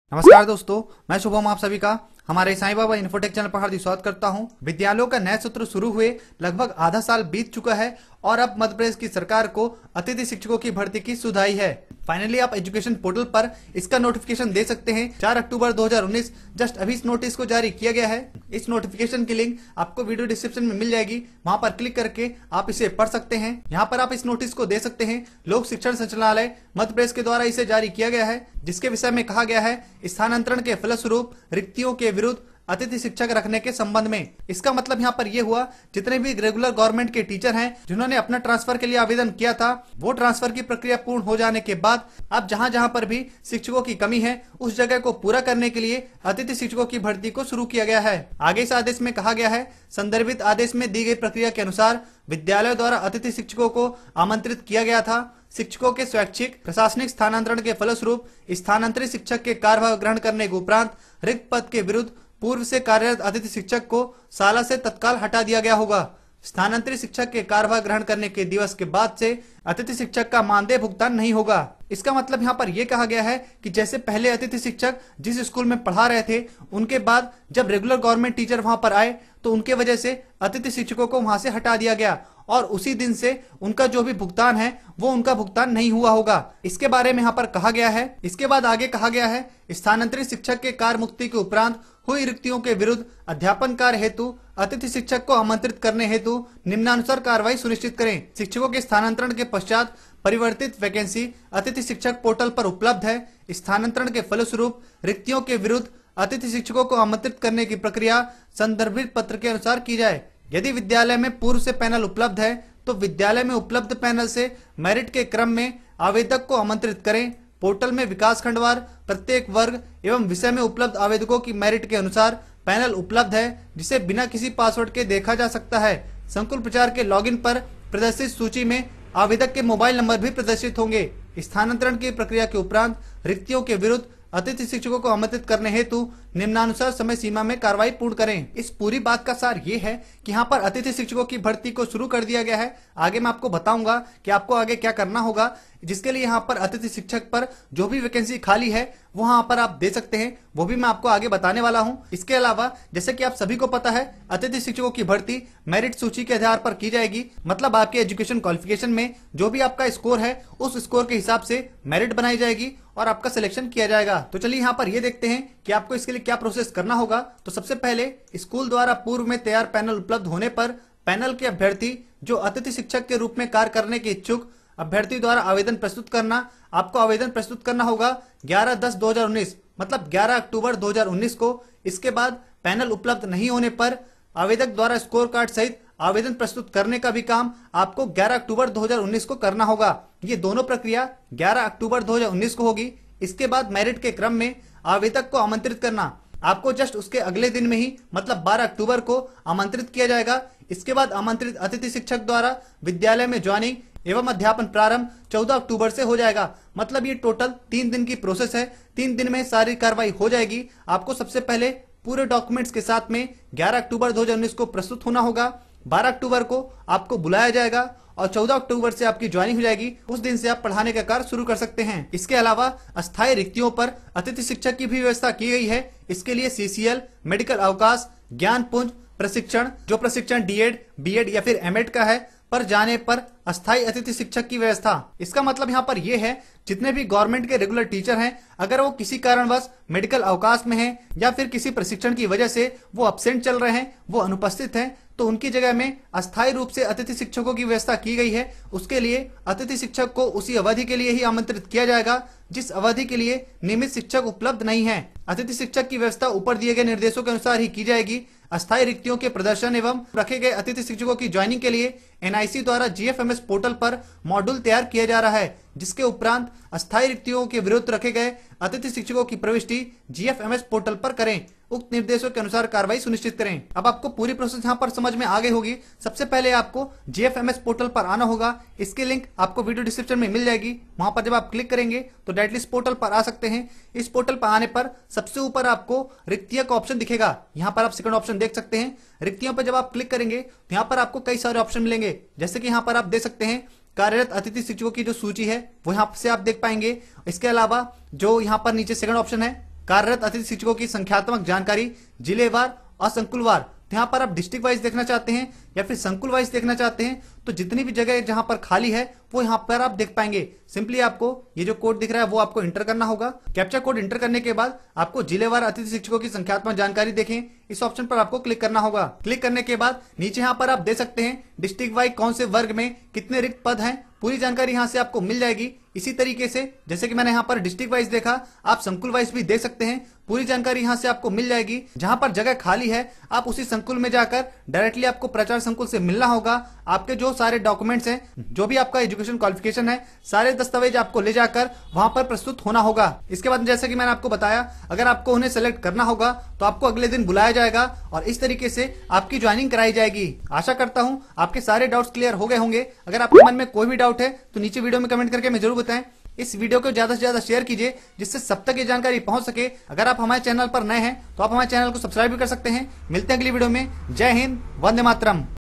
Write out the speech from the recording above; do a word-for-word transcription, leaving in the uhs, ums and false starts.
नमस्कार दोस्तों, मैं शुभम आप सभी का हमारे साईं बाबा इन्फोटेक चैनल पर हार्दिक स्वागत करता हूं। विद्यालयों का नया सत्र शुरू हुए लगभग आधा साल बीत चुका है और अब मध्य प्रदेश की सरकार को अतिथि शिक्षकों की भर्ती की सुध आई है। फाइनली आप एजुकेशन पोर्टल पर इसका नोटिफिकेशन दे सकते हैं। चार अक्टूबर दो हज़ार उन्नीस जस्ट अभी इस नोटिस को जारी किया गया है। इस नोटिफिकेशन की लिंक आपको वीडियो डिस्क्रिप्शन में मिल जाएगी, वहां पर क्लिक करके आप इसे पढ़ सकते हैं। यहाँ पर आप इस नोटिस को दे सकते हैं। लोक शिक्षण संचालनालय मध्य प्रदेश के द्वारा इसे जारी किया गया है, जिसके विषय में कहा गया है स्थानांतरण के फलस्वरूप रिक्तियों के विरुद्ध अतिथि शिक्षक रखने के संबंध में। इसका मतलब यहाँ पर यह हुआ, जितने भी रेगुलर गवर्नमेंट के टीचर हैं जिन्होंने अपना ट्रांसफर के लिए आवेदन किया था, वो ट्रांसफर की प्रक्रिया पूर्ण हो जाने के बाद अब जहां जहां पर भी शिक्षकों की कमी है उस जगह को पूरा करने के लिए अतिथि शिक्षकों की भर्ती को शुरू किया गया है। आगे इस आदेश में कहा गया है, संदर्भित आदेश में दी गई प्रक्रिया के अनुसार विद्यालयों द्वारा अतिथि शिक्षकों को आमंत्रित किया गया था। शिक्षकों के स्वैच्छिक प्रशासनिक स्थानांतरण के फलस्वरूप स्थानांतरित शिक्षक के कार्यभार ग्रहण करने के उपरांत रिक्त पद के विरुद्ध पूर्व से कार्यरत अतिथि शिक्षक को शाला से तत्काल हटा दिया गया होगा। स्थानांतरित शिक्षक के कार्यभार ग्रहण करने के दिवस के बाद से अतिथि शिक्षक का मानदेय भुगतान नहीं होगा। इसका मतलब यहाँ पर यह कहा गया है कि जैसे पहले अतिथि शिक्षक जिस स्कूल में पढ़ा रहे थे, उनके बाद जब रेगुलर गवर्नमेंट टीचर वहां पर आए तो उनके वजह से अतिथि शिक्षकों को वहां से हटा दिया गया और उसी दिन से उनका जो भी भुगतान है वो उनका भुगतान नहीं हुआ होगा। इसके बारे में यहाँ पर कहा गया है। इसके बाद आगे कहा गया है, स्थानांतरित शिक्षक के कार्य मुक्ति के उपरांत हुई रिक्तियों के विरुद्ध अध्यापन कार्य हेतु अतिथि शिक्षक को आमंत्रित करने हेतु निम्नानुसार कार्रवाई सुनिश्चित करें। शिक्षकों के स्थानांतरण के पश्चात परिवर्तित वैकेंसी अतिथि शिक्षक पोर्टल पर उपलब्ध है। स्थानांतरण के फलस्वरूप रिक्तियों के विरुद्ध अतिथि शिक्षकों को आमंत्रित करने की प्रक्रिया संदर्भित पत्र के अनुसार की जाए। यदि विद्यालय में पूर्व से पैनल उपलब्ध है तो विद्यालय में उपलब्ध पैनल से मेरिट के क्रम में आवेदक को आमंत्रित करें। पोर्टल में विकास खंडवार प्रत्येक वर्ग एवं विषय में उपलब्ध आवेदकों की मेरिट के अनुसार पैनल उपलब्ध है, जिसे बिना किसी पासवर्ड के देखा जा सकता है। संकुल प्रचार के लॉगिन पर प्रदर्शित सूची में आवेदक के मोबाइल नंबर भी प्रदर्शित होंगे। स्थानांतरण की प्रक्रिया के उपरांत रिक्तियों के विरुद्ध अतिथि शिक्षकों को आमंत्रित करने हेतु निम्नानुसार समय सीमा में कार्रवाई पूर्ण करें। इस पूरी बात का सार ये है कि यहाँ पर अतिथि शिक्षकों की भर्ती को शुरू कर दिया गया है। आगे मैं आपको बताऊंगा कि आपको आगे क्या करना होगा, जिसके लिए यहाँ पर अतिथि शिक्षक पर जो भी वैकेंसी खाली है वो यहाँ पर आप दे सकते हैं, वो भी मैं आपको आगे बताने वाला हूँ। इसके अलावा जैसे कि आप सभी को पता है, अतिथि शिक्षकों की भर्ती मेरिट सूची के आधार पर की जाएगी। मतलब आपके एजुकेशन क्वालिफिकेशन में जो भी आपका स्कोर है उस स्कोर के हिसाब से मेरिट बनाई जाएगी और आपका सिलेक्शन किया जाएगा। तो चलिए यहाँ पर ये देखते हैं कि आपको इसके लिए क्या प्रोसेस करना होगा। तो सबसे पहले स्कूल द्वारा पूर्व में तैयार पैनल उपलब्ध होने पर पैनल के अभ्यर्थी जो अतिथि शिक्षक के रूप में कार्य करने के इच्छुक अभ्यर्थी द्वारा आवेदन प्रस्तुत करना। आपको आवेदन प्रस्तुत करना होगा ग्यारह दस दो हज़ार उन्नीस, मतलब ग्यारह अक्टूबर दो हज़ार उन्नीस को। इसके बाद पैनल उपलब्ध नहीं होने पर आवेदक द्वारा स्कोर कार्ड सहित आवेदन प्रस्तुत करने का भी काम आपको ग्यारह अक्टूबर दो हज़ार उन्नीस को करना होगा। ये दोनों प्रक्रिया ग्यारह अक्टूबर दो हज़ार उन्नीस को होगी। इसके बाद मेरिट के क्रम में आवेदक को आमंत्रित करना आपको जस्ट उसके अगले दिन में ही, मतलब बारह अक्टूबर को आमंत्रित किया जाएगा। इसके बाद आमंत्रित अतिथि शिक्षक द्वारा विद्यालय में ज्वाइनिंग एवं अध्यापन प्रारंभ चौदह अक्टूबर से हो जाएगा। मतलब ये टोटल तीन दिन की प्रोसेस है। तीन दिन में सारी कार्रवाई हो जाएगी। आपको सबसे पहले पूरे डॉक्यूमेंट्स के साथ में ग्यारह अक्टूबर दो हज़ार उन्नीस को प्रस्तुत होना होगा। बारह अक्टूबर को आपको बुलाया जाएगा और चौदह अक्टूबर से आपकी ज्वाइनिंग हो जाएगी। उस दिन से आप पढ़ाने का कार्य शुरू कर सकते हैं। इसके अलावा अस्थायी रिक्तियों पर अतिथि शिक्षक की भी व्यवस्था की गई है। इसके लिए सीसीएल, मेडिकल अवकाश, ज्ञान पुंज प्रशिक्षण, जो प्रशिक्षण डीएड, बीएड या फिर एमएड का है, पर जाने पर अस्थायी अतिथि शिक्षक की व्यवस्था। इसका मतलब यहाँ पर यह है, जितने भी गवर्नमेंट के रेगुलर टीचर हैं, अगर वो किसी कारणवश मेडिकल अवकाश में हैं या फिर किसी प्रशिक्षण की वजह से वो अब्सेंट चल रहे हैं, वो अनुपस्थित हैं, तो उनकी जगह में अस्थायी रूप से अतिथि शिक्षकों की व्यवस्था की गई है। उसके लिए अतिथि शिक्षक को उसी अवधि के लिए ही आमंत्रित किया जाएगा जिस अवधि के लिए नियमित शिक्षक उपलब्ध नहीं है। अतिथि शिक्षक की व्यवस्था ऊपर दिए गए निर्देशों के अनुसार ही की जाएगी। अस्थायी रिक्तियों के प्रदर्शन एवं रखे गए अतिथि शिक्षकों की ज्वाइनिंग के लिए एनआईसी द्वारा जीएफएमएस पोर्टल पर मॉड्यूल तैयार किया जा रहा है, जिसके उपरांत अस्थायी रिक्तियों के विरुद्ध रखे गए अतिथि शिक्षकों की प्रविष्टि जीएफएमएस पोर्टल पर करें। उक्त निर्देशों के अनुसार कार्रवाई सुनिश्चित करें। अब आपको पूरी प्रोसेस यहाँ पर समझ में आ गई होगी। सबसे पहले आपको जीएफएमएस पोर्टल पर आना होगा। इसकी लिंक आपको वीडियो डिस्क्रिप्शन में मिल जाएगी। वहां पर जब आप क्लिक करेंगे तो डायरेक्टली इस पोर्टल पर आ सकते हैं। इस पोर्टल पर आने पर सबसे ऊपर आपको रिक्तियों का ऑप्शन दिखेगा। यहाँ पर आप सेकंड ऑप्शन देख सकते हैं। रिक्तियों पर जब आप क्लिक करेंगे तो यहाँ पर आपको कई सारे ऑप्शन मिलेंगे, जैसे कि यहाँ पर आप देख सकते हैं कार्यरत अतिथि शिक्षकों की जो सूची है वो यहाँ से आप देख पाएंगे। इसके अलावा जो यहाँ पर नीचे सेकंड ऑप्शन है कार्यरत अतिथि शिक्षकों की संख्यात्मक जानकारी जिलेवार और संकुलवार। तो यहाँ पर आप डिस्ट्रिक्ट वाइज देखना चाहते हैं या फिर संकुल वाइज देखना चाहते हैं, तो जितनी भी जगह जहां पर खाली है वो यहाँ पर आप देख पाएंगे। सिंपली आपको ये जो कोड दिख रहा है वो आपको इंटर करना होगा। कैप्चा कोड इंटर करने के बाद आपको जिलेवार अतिथि शिक्षकों की संख्यात्मक जानकारी देखें, इस ऑप्शन पर आपको क्लिक करना होगा। क्लिक करने के बाद नीचे यहाँ पर आप दे सकते हैं डिस्ट्रिक्ट वाइज कौन से वर्ग में कितने रिक्त पद हैं, पूरी जानकारी यहाँ से आपको मिल जाएगी। इसी तरीके से जैसे कि मैंने यहाँ पर डिस्ट्रिक्ट वाइज देखा, आप संकुल वाइज भी दे सकते हैं, पूरी जानकारी यहाँ से आपको मिल जाएगी। जहां पर जगह खाली है आप उसी संकुल में जाकर डायरेक्टली आपको प्रचार संकुल से मिलना होगा। आपके जो सारे डॉक्यूमेंट्स हैं, जो भी आपका एजुकेशन क्वालिफिकेशन है, सारे दस्तावेज आपको ले जाकर वहां पर प्रस्तुत होना होगा। इसके बाद जैसे कि मैंने आपको बताया, अगर आपको उन्हें सेलेक्ट करना होगा तो आपको अगले दिन बुलाया जाएगा और इस तरीके से आपकी ज्वाइनिंग कराई जाएगी। आशा करता हूं आपके सारे डाउट्स क्लियर हो गए होंगे। अगर आपके मन में कोई भी डाउट है तो नीचे वीडियो में कमेंट करके हमें जरूर बताएं। इस वीडियो को ज्यादा से ज्यादा शेयर कीजिए जिससे सब तक ये जानकारी पहुंच सके। अगर आप हमारे चैनल पर नए हैं तो आप हमारे चैनल को सब्सक्राइब भी कर सकते हैं। मिलते हैं अगली वीडियो में। जय हिंद, वंदे मातरम।